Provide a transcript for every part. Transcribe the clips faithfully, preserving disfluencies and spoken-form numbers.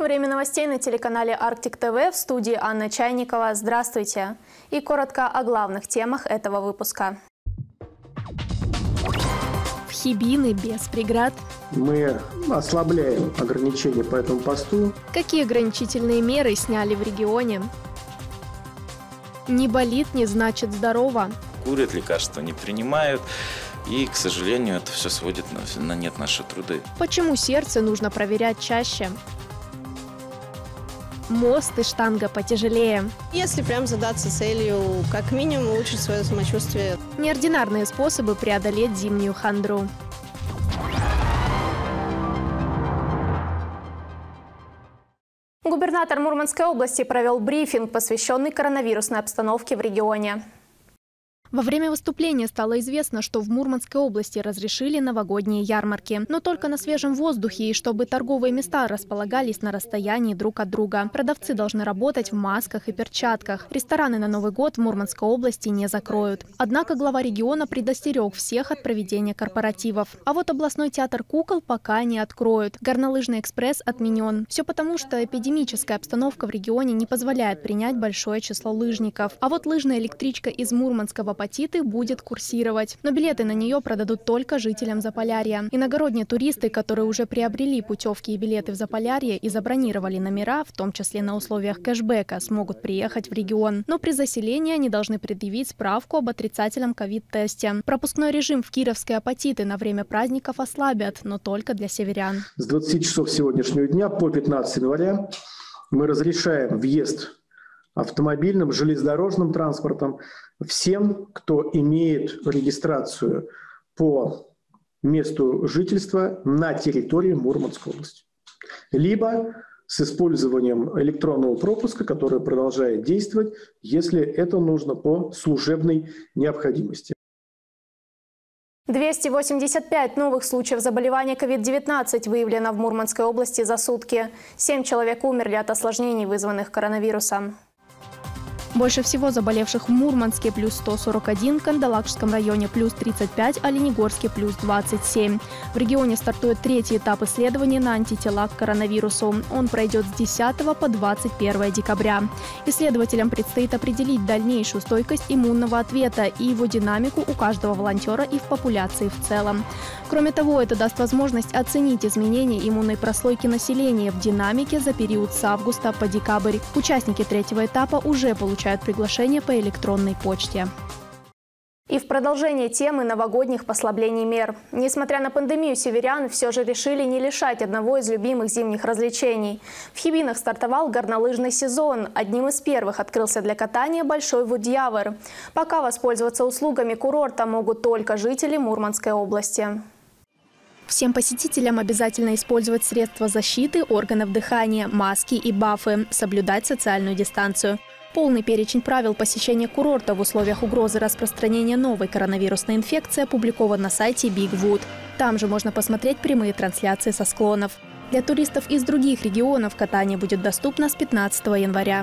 время новостей на телеканале Арктик ТВ, в студии Анна Чайникова. Здравствуйте. И коротко о главных темах этого выпуска. В Хибины без преград. Мы ослабляем ограничения по этому посту. Какие ограничительные меры сняли в регионе? Не болит, не значит здорово. Курят, лекарства не принимают. И, к сожалению, это все сводит на, на нет наши труды. Почему сердце нужно проверять чаще? Мост и штанга потяжелее. Если прям задаться целью, как минимум, улучшить свое самочувствие. Неординарные способы преодолеть зимнюю хандру. Губернатор Мурманской области провел брифинг, посвященный коронавирусной обстановке в регионе. Во время выступления стало известно, что в Мурманской области разрешили новогодние ярмарки. Но только на свежем воздухе и чтобы торговые места располагались на расстоянии друг от друга. Продавцы должны работать в масках и перчатках. Рестораны на Новый год в Мурманской области не закроют. Однако глава региона предостерег всех от проведения корпоративов. А вот областной театр кукол пока не откроют. Горнолыжный экспресс отменен. Все потому, что эпидемическая обстановка в регионе не позволяет принять большое число лыжников. А вот лыжная электричка из Мурманского Апатиты будет курсировать. Но билеты на нее продадут только жителям Заполярья. Иногородние туристы, которые уже приобрели путевки и билеты в Заполярье и забронировали номера, в том числе на условиях кэшбэка, смогут приехать в регион. Но при заселении они должны предъявить справку об отрицательном ковид-тесте. Пропускной режим в Кировской Апатиты на время праздников ослабят, но только для северян. С двадцати часов сегодняшнего дня по пятнадцатое января мы разрешаем въезд автомобильным, железнодорожным транспортом всем, кто имеет регистрацию по месту жительства на территории Мурманской области. Либо с использованием электронного пропуска, который продолжает действовать, если это нужно по служебной необходимости. двести восемьдесят пять новых случаев заболевания ковид девятнадцать выявлено в Мурманской области за сутки. Семь человек умерли от осложнений, вызванных коронавирусом. Больше всего заболевших в Мурманске плюс сто сорок один, Кандалакшском районе плюс тридцать пять, Оленегорске плюс двадцать семь. В регионе стартует третий этап исследования на антитела к коронавирусу. Он пройдет с десятого по двадцать первое декабря. Исследователям предстоит определить дальнейшую стойкость иммунного ответа и его динамику у каждого волонтера и в популяции в целом. Кроме того, это даст возможность оценить изменения иммунной прослойки населения в динамике за период с августа по декабрь. Участники третьего этапа уже получают приглашение по электронной почте. И в продолжение темы новогодних послаблений мер. Несмотря на пандемию, северян все же решили не лишать одного из любимых зимних развлечений. В Хибинах стартовал горнолыжный сезон. Одним из первых открылся для катания Большой Вудьявр. Пока воспользоваться услугами курорта могут только жители Мурманской области. Всем посетителям обязательно использовать средства защиты органов дыхания, маски и бафы, соблюдать социальную дистанцию. Полный перечень правил посещения курорта в условиях угрозы распространения новой коронавирусной инфекции опубликован на сайте Bigwood. Там же можно посмотреть прямые трансляции со склонов. Для туристов из других регионов катание будет доступно с пятнадцатого января.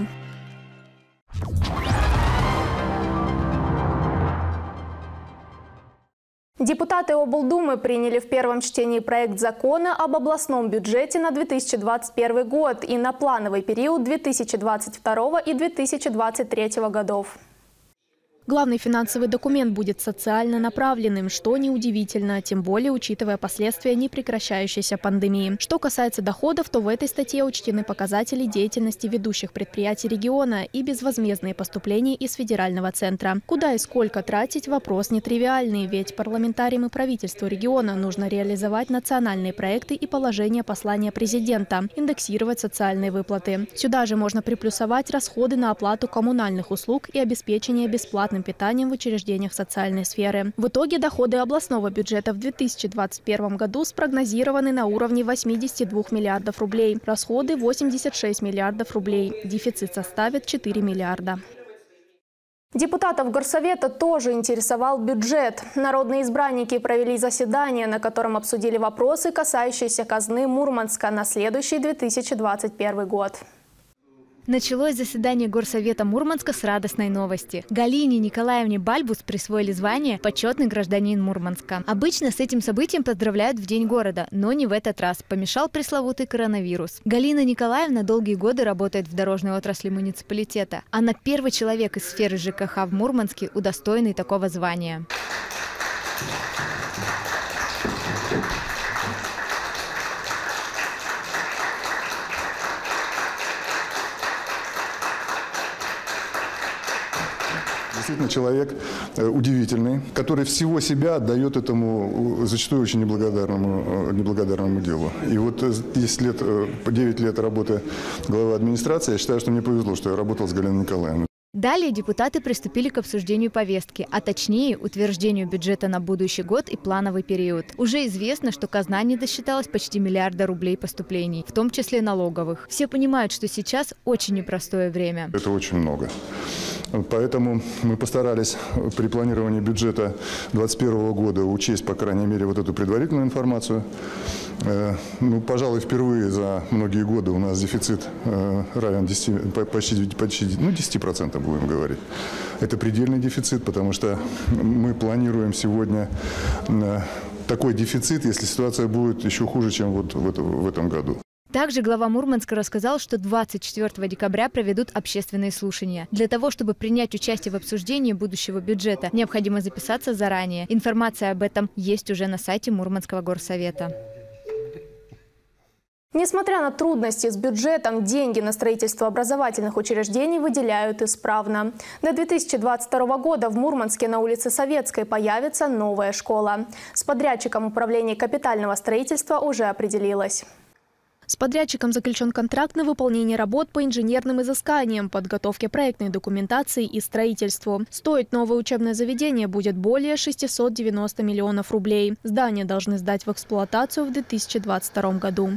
Депутаты облдумы приняли в первом чтении проект закона об областном бюджете на две тысячи двадцать первый год и на плановый период две тысячи двадцать второго и две тысячи двадцать третьего годов. Главный финансовый документ будет социально направленным, что неудивительно, тем более учитывая последствия непрекращающейся пандемии. Что касается доходов, то в этой статье учтены показатели деятельности ведущих предприятий региона и безвозмездные поступления из федерального центра. Куда и сколько тратить – вопрос нетривиальный, ведь парламентариям и правительству региона нужно реализовать национальные проекты и положения послания президента, индексировать социальные выплаты. Сюда же можно приплюсовать расходы на оплату коммунальных услуг и обеспечение бесплатным питанием в учреждениях социальной сферы. В итоге доходы областного бюджета в две тысячи двадцать первом году спрогнозированы на уровне восьмидесяти двух миллиардов рублей, расходы – восемьдесят шесть миллиардов рублей, дефицит составит четыре миллиарда. Депутатов Горсовета тоже интересовал бюджет. Народные избранники провели заседание, на котором обсудили вопросы, касающиеся казны Мурманска на следующий две тысячи двадцать первый год. Началось заседание Горсовета Мурманска с радостной новости. Галине Николаевне Бальбус присвоили звание «Почетный гражданин Мурманска». Обычно с этим событием поздравляют в День города, но не в этот раз. Помешал пресловутый коронавирус. Галина Николаевна долгие годы работает в дорожной отрасли муниципалитета. Она первый человек из сферы ЖКХ в Мурманске, удостоенный такого звания. Действительно, человек удивительный, который всего себя отдает этому зачастую очень неблагодарному, неблагодарному делу. И вот десять лет, девять лет работы главой администрации, я считаю, что мне повезло, что я работал с Галиной Николаевной. Далее депутаты приступили к обсуждению повестки, а точнее утверждению бюджета на будущий год и плановый период. Уже известно, что казна не досчиталась почти миллиарда рублей поступлений, в том числе налоговых. Все понимают, что сейчас очень непростое время. Это очень много. Поэтому мы постарались при планировании бюджета две тысячи двадцать первого года учесть, по крайней мере, вот эту предварительную информацию. Ну, пожалуй, впервые за многие годы у нас дефицит равен десяти, почти, почти ну, десяти процентам, будем говорить. Это предельный дефицит, потому что мы планируем сегодня такой дефицит, если ситуация будет еще хуже, чем вот в этом году. Также глава Мурманска рассказал, что двадцать четвёртого декабря проведут общественные слушания. Для того, чтобы принять участие в обсуждении будущего бюджета, необходимо записаться заранее. Информация об этом есть уже на сайте Мурманского горсовета. Несмотря на трудности с бюджетом, деньги на строительство образовательных учреждений выделяют исправно. До две тысячи двадцать второго года в Мурманске на улице Советской появится новая школа. С подрядчиком управления капитального строительства уже определилось. С подрядчиком заключен контракт на выполнение работ по инженерным изысканиям, подготовке проектной документации и строительству. Стоить новое учебное заведение будет более шестисот девяноста миллионов рублей. Здание должны сдать в эксплуатацию в две тысячи двадцать втором году.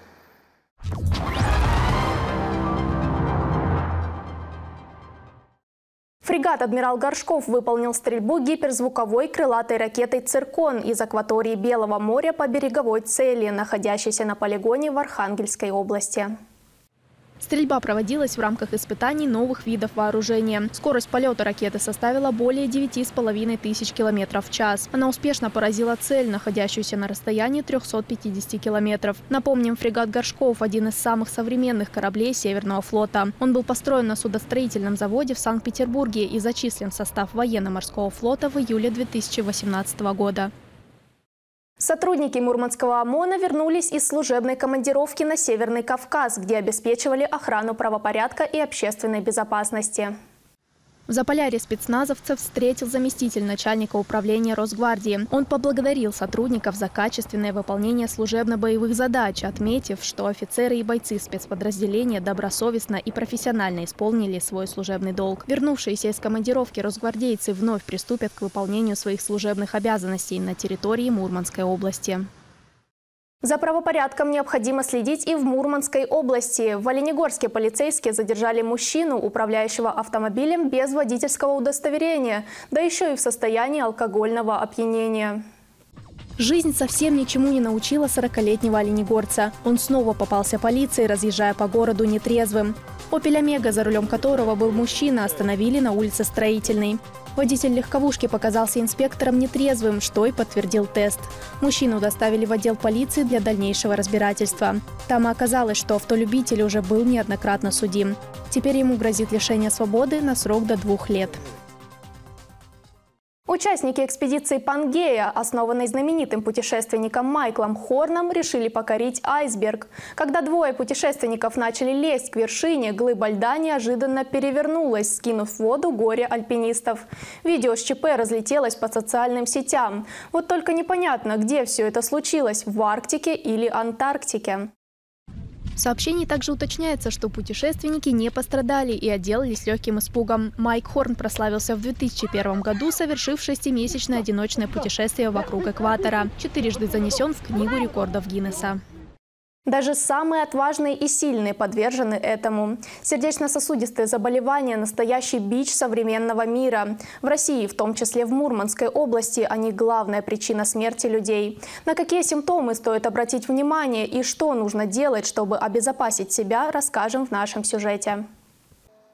Фрегат «Адмирал Горшков» выполнил стрельбу гиперзвуковой крылатой ракетой «Циркон» из акватории Белого моря по береговой цели, находящейся на полигоне в Архангельской области. Стрельба проводилась в рамках испытаний новых видов вооружения. Скорость полета ракеты составила более девяти с половиной тысяч километров в час. Она успешно поразила цель, находящуюся на расстоянии трёхсот пятидесяти километров. Напомним, фрегат «Горшков» – один из самых современных кораблей Северного флота. Он был построен на судостроительном заводе в Санкт-Петербурге и зачислен в состав военно-морского флота в июле две тысячи восемнадцатого года. Сотрудники Мурманского ОМОНа вернулись из служебной командировки на Северный Кавказ, где обеспечивали охрану правопорядка и общественной безопасности. В Заполярье спецназовцев встретил заместитель начальника управления Росгвардии. Он поблагодарил сотрудников за качественное выполнение служебно-боевых задач, отметив, что офицеры и бойцы спецподразделения добросовестно и профессионально исполнили свой служебный долг. Вернувшиеся из командировки росгвардейцы вновь приступят к выполнению своих служебных обязанностей на территории Мурманской области. За правопорядком необходимо следить и в Мурманской области. В Оленегорске полицейские задержали мужчину, управляющего автомобилем без водительского удостоверения, да еще и в состоянии алкогольного опьянения. Жизнь совсем ничему не научила сорокалетнего оленегорца. Он снова попался полиции, разъезжая по городу нетрезвым. «Опель Омега», за рулем которого был мужчина, остановили на улице Строительной. Водитель легковушки показался инспектором нетрезвым, что и подтвердил тест. Мужчину доставили в отдел полиции для дальнейшего разбирательства. Там и оказалось, что автолюбитель уже был неоднократно судим. Теперь ему грозит лишение свободы на срок до двух лет. Участники экспедиции «Пангея», основанной знаменитым путешественником Майклом Хорном, решили покорить айсберг. Когда двое путешественников начали лезть к вершине, глыба льда неожиданно перевернулась, скинув в воду горе альпинистов. Видео с ЧП разлетелось по социальным сетям. Вот только непонятно, где все это случилось – в Арктике или Антарктике. В сообщении также уточняется, что путешественники не пострадали и отделались легким испугом. Майк Хорн прославился в две тысячи первом году, совершив шестимесячное одиночное путешествие вокруг экватора. Четырежды занесен в Книгу рекордов Гиннесса. Даже самые отважные и сильные подвержены этому. Сердечно-сосудистые заболевания – настоящий бич современного мира. В России, в том числе в Мурманской области, они главная причина смерти людей. На какие симптомы стоит обратить внимание и что нужно делать, чтобы обезопасить себя, расскажем в нашем сюжете.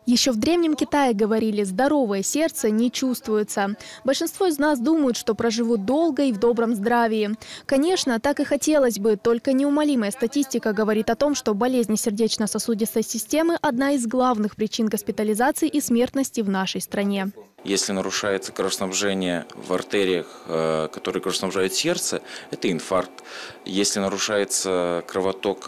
Еще в Древнем Китае говорили, здоровое сердце не чувствуется. Большинство из нас думают, что проживут долго и в добром здравии. Конечно, так и хотелось бы, только неумолимая статистика говорит о том, что болезни сердечно-сосудистой системы – одна из главных причин госпитализации и смертности в нашей стране. Если нарушается кровоснабжение в артериях, которые кровоснабжают сердце, это инфаркт. Если нарушается кровоток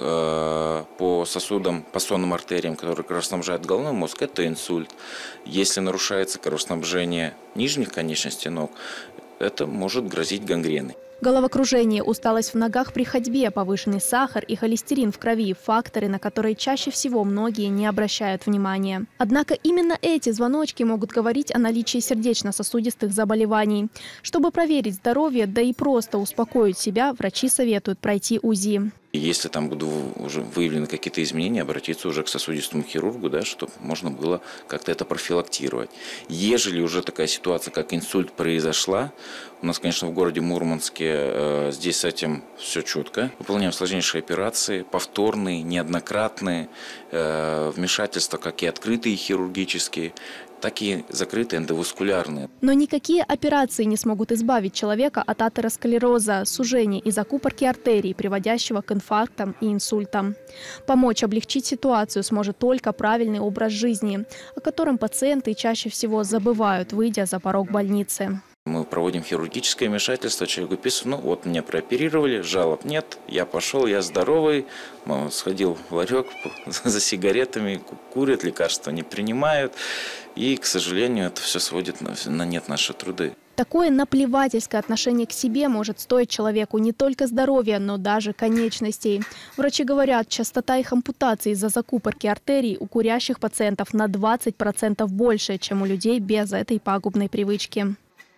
по сосудам, по сонным артериям, которые кровоснабжают головной мозг, это инсульт. Если нарушается кровоснабжение нижних конечностей ног, это может грозить гангреной. Головокружение, усталость в ногах при ходьбе, повышенный сахар и холестерин в крови – факторы, на которые чаще всего многие не обращают внимания. Однако именно эти звоночки могут говорить о наличии сердечно-сосудистых заболеваний. Чтобы проверить здоровье, да и просто успокоить себя, врачи советуют пройти УЗИ. Если там будут уже выявлены какие-то изменения, обратиться уже к сосудистому хирургу, да, чтобы можно было как-то это профилактировать. Ежели уже такая ситуация, как инсульт, произошла, у нас, конечно, в городе Мурманске э, здесь с этим все четко. Выполняем сложнейшие операции, повторные, неоднократные, э, вмешательства, как и открытые хирургические, так и закрытые эндоваскулярные. Но никакие операции не смогут избавить человека от атеросклероза, сужения и закупорки артерий, приводящего к инфарктам и инсультам. Помочь облегчить ситуацию сможет только правильный образ жизни, о котором пациенты чаще всего забывают, выйдя за порог больницы. Мы проводим хирургическое вмешательство, человеку пишут, ну вот меня прооперировали, жалоб нет, я пошел, я здоровый, сходил в ларек за сигаретами, курят, лекарства не принимают. И, к сожалению, это все сводит на нет наши труды. Такое наплевательское отношение к себе может стоить человеку не только здоровья, но даже конечностей. Врачи говорят, частота их ампутаций из-за закупорки артерий у курящих пациентов на двадцать процентов больше, чем у людей без этой пагубной привычки.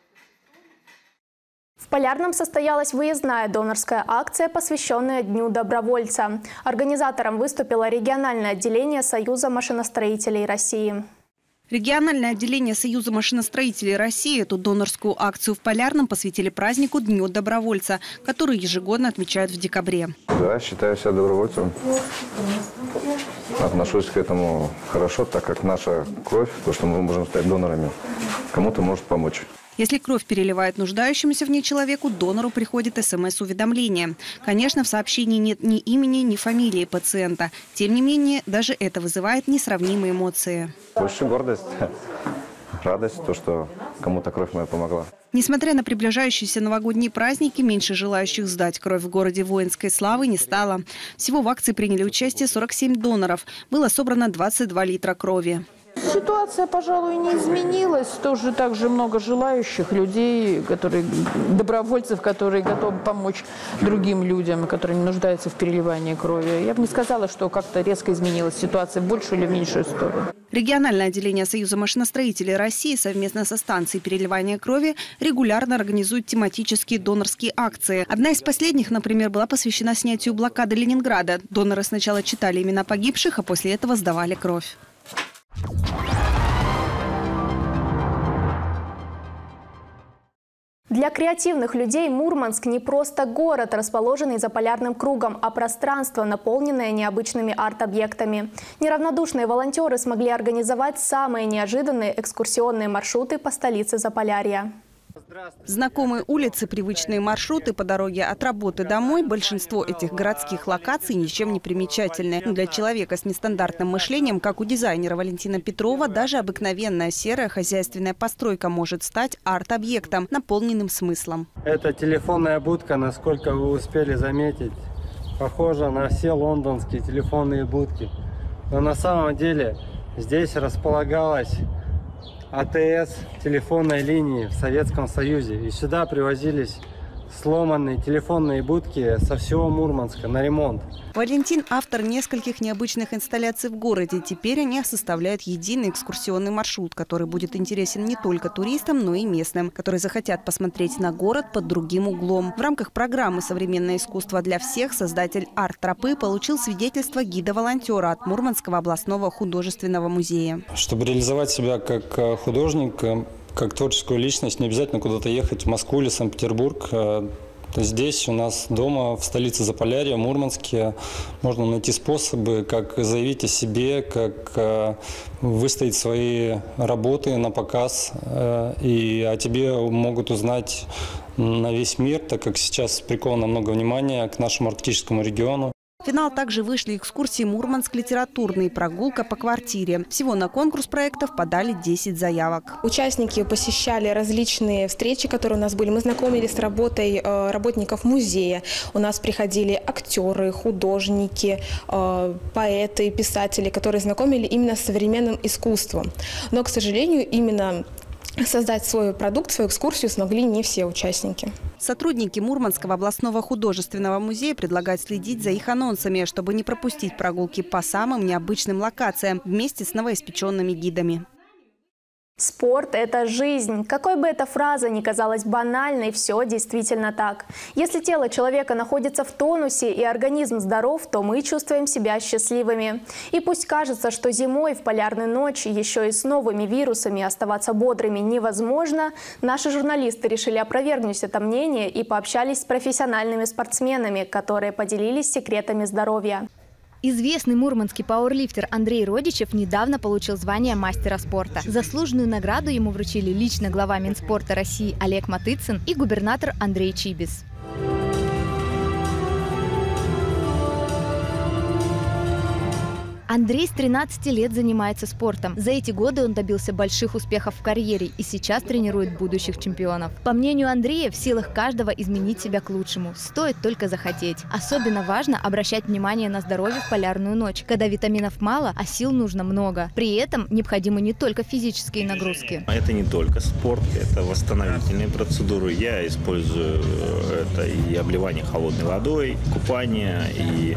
В Полярном состоялась выездная донорская акция, посвященная Дню добровольца. Организатором выступило региональное отделение Союза машиностроителей России. Региональное отделение Союза машиностроителей России эту донорскую акцию в Полярном посвятили празднику Дню добровольца, который ежегодно отмечают в декабре. Да, считаю себя добровольцем. Отношусь к этому хорошо, так как наша кровь, то, что мы можем стать донорами, кому-то может помочь. Если кровь переливает нуждающемуся в ней человеку, донору приходит смс-уведомление. Конечно, в сообщении нет ни имени, ни фамилии пациента. Тем не менее, даже это вызывает несравнимые эмоции. Больше гордость, радость, то, что кому-то кровь моя помогла. Несмотря на приближающиеся новогодние праздники, меньше желающих сдать кровь в городе воинской славы не стало. Всего в акции приняли участие сорок семь доноров. Было собрано двадцать два литра крови. Ситуация, пожалуй, не изменилась. Тоже так же много желающих людей, которые, добровольцев, которые готовы помочь другим людям, которые не нуждаются в переливании крови. Я бы не сказала, что как-то резко изменилась ситуация в большую или в меньшую сторону. Региональное отделение Союза машиностроителей России совместно со станцией переливания крови регулярно организует тематические донорские акции. Одна из последних, например, была посвящена снятию блокады Ленинграда. Доноры сначала читали имена погибших, а после этого сдавали кровь. Для креативных людей Мурманск не просто город, расположенный за полярным кругом, а пространство, наполненное необычными арт-объектами. Неравнодушные волонтеры смогли организовать самые неожиданные экскурсионные маршруты по столице Заполярья. Знакомые улицы, привычные маршруты по дороге от работы домой. Большинство этих городских локаций ничем не примечательны. Но для человека с нестандартным мышлением, как у дизайнера Валентина Петрова, даже обыкновенная серая хозяйственная постройка может стать арт-объектом, наполненным смыслом. Это телефонная будка, насколько вы успели заметить, похожа на все лондонские телефонные будки. Но на самом деле здесь располагалась АТС телефонной линии в Советском Союзе. И сюда привозились сломанные телефонные будки со всего Мурманска на ремонт. Валентин – автор нескольких необычных инсталляций в городе. Теперь они составляют единый экскурсионный маршрут, который будет интересен не только туристам, но и местным, которые захотят посмотреть на город под другим углом. В рамках программы «Современное искусство для всех» создатель арт-тропы получил свидетельство гида-волонтера от Мурманского областного художественного музея. Чтобы реализовать себя как художник, как творческую личность, не обязательно куда-то ехать в Москву или Санкт-Петербург. То есть здесь у нас дома, в столице Заполярья, Мурманске, можно найти способы, как заявить о себе, как выставить свои работы на показ, и о тебе могут узнать на весь мир, так как сейчас приковано много внимания к нашему арктическому региону. В финал также вышли экскурсии «Мурманск литературный» и прогулка по квартире. Всего на конкурс проектов подали десять заявок. Участники посещали различные встречи, которые у нас были. Мы знакомились с работой работников музея. У нас приходили актеры, художники, поэты, писатели, которые знакомили именно с современным искусством. Но, к сожалению, именно создать свой продукт, свою экскурсию смогли не все участники. Сотрудники Мурманского областного художественного музея предлагают следить за их анонсами, чтобы не пропустить прогулки по самым необычным локациям вместе с новоиспеченными гидами. Спорт – это жизнь. Какой бы эта фраза ни казалась банальной, все действительно так. Если тело человека находится в тонусе и организм здоров, то мы чувствуем себя счастливыми. И пусть кажется, что зимой в полярную ночь еще и с новыми вирусами оставаться бодрыми невозможно, наши журналисты решили опровергнуть это мнение и пообщались с профессиональными спортсменами, которые поделились секретами здоровья. Известный мурманский пауэрлифтер Андрей Родичев недавно получил звание мастера спорта. Заслуженную награду ему вручили лично глава Минспорта России Олег Матыцин и губернатор Андрей Чибис. Андрей с тринадцати лет занимается спортом. За эти годы он добился больших успехов в карьере и сейчас тренирует будущих чемпионов. По мнению Андрея, в силах каждого изменить себя к лучшему. Стоит только захотеть. Особенно важно обращать внимание на здоровье в полярную ночь, когда витаминов мало, а сил нужно много. При этом необходимы не только физические нагрузки. Это не только спорт, это восстановительные процедуры. Я использую это и обливание холодной водой, купание, и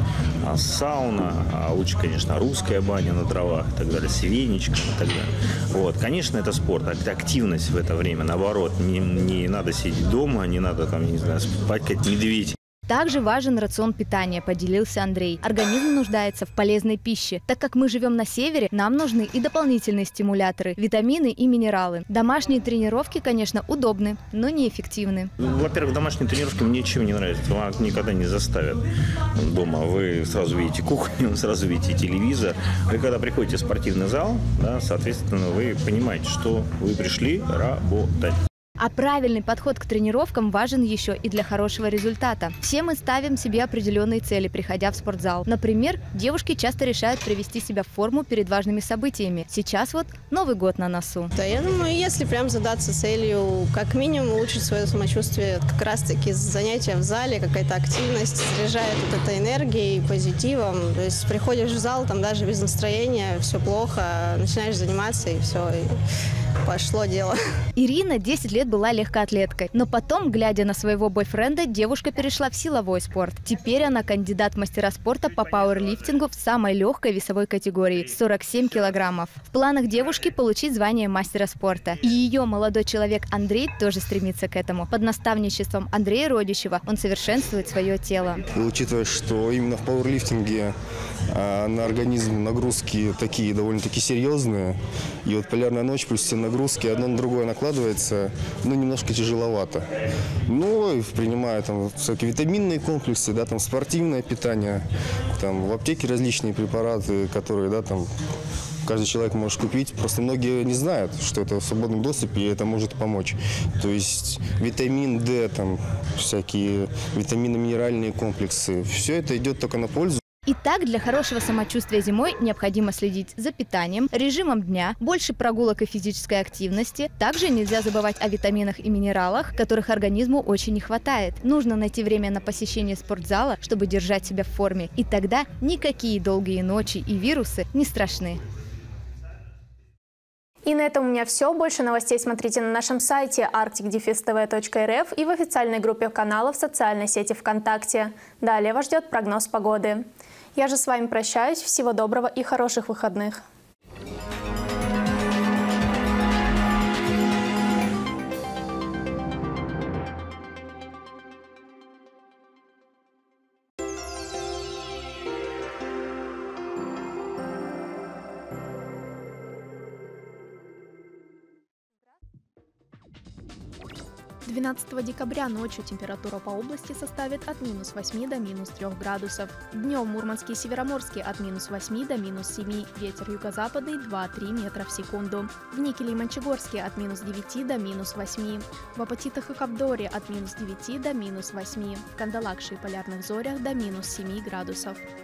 сауна, а лучше, конечно, русская баня на дровах и так далее, с веничком и так далее. Вот. Конечно, это спорт, активность в это время, наоборот, не, не надо сидеть дома, не надо там, не знаю, спать как медведь. Также важен рацион питания, поделился Андрей. Организм нуждается в полезной пище. Так как мы живем на севере, нам нужны и дополнительные стимуляторы, витамины и минералы. Домашние тренировки, конечно, удобны, но неэффективны. Во-первых, домашние тренировки мне ничего не нравится. Вам никогда не заставят дома. Вы сразу видите кухню, сразу видите телевизор. Вы когда приходите в спортивный зал, да, соответственно, вы понимаете, что вы пришли работать. А правильный подход к тренировкам важен еще и для хорошего результата. Все мы ставим себе определенные цели, приходя в спортзал. Например, девушки часто решают привести себя в форму перед важными событиями. Сейчас вот Новый год на носу. Да, я думаю, если прям задаться целью, как минимум улучшить свое самочувствие, как раз-таки занятия в зале, какая-то активность заряжает вот этой энергией, позитивом. То есть приходишь в зал, там даже без настроения, все плохо, начинаешь заниматься и все, и пошло дело. Ирина десять лет была легкоатлеткой, но потом, глядя на своего бойфренда, девушка перешла в силовой спорт. Теперь она кандидат в мастера спорта по пауэрлифтингу в самой легкой весовой категории – сорок семь килограммов. В планах девушки получить звание мастера спорта. И ее молодой человек Андрей тоже стремится к этому. Под наставничеством Андрея Родичева он совершенствует свое тело. И учитывая, что именно в пауэрлифтинге а, на организм нагрузки такие довольно-таки серьезные, и вот полярная ночь плюс все нагрузки одно на другое накладывается, ну, немножко тяжеловато. Но принимая там всякие витаминные комплексы, да, там спортивное питание, там в аптеке различные препараты, которые, да, там каждый человек может купить. Просто многие не знают, что это в свободном доступе, и это может помочь. То есть витамин D, там всякие витаминно-минеральные комплексы, все это идет только на пользу. Итак, для хорошего самочувствия зимой необходимо следить за питанием, режимом дня, больше прогулок и физической активности. Также нельзя забывать о витаминах и минералах, которых организму очень не хватает. Нужно найти время на посещение спортзала, чтобы держать себя в форме. И тогда никакие долгие ночи и вирусы не страшны. И на этом у меня все. Больше новостей смотрите на нашем сайте арктик дефис тэ вэ точка эр эф и в официальной группе канала в социальной сети ВКонтакте. Далее вас ждет прогноз погоды. Я же с вами прощаюсь. Всего доброго и хороших выходных. двенадцатого декабря ночью температура по области составит от минус восьми до минус трёх градусов. Днем Мурманский и Североморский от минус восьми до минус семи, ветер юго-западный два-три метра в секунду. В Никеле и Мончегорске от минус девяти до минус восьми. В Апатитах и Капдоре от минус девяти до минус восьми. В Кандалакше и Полярных Зорях до минус семи градусов.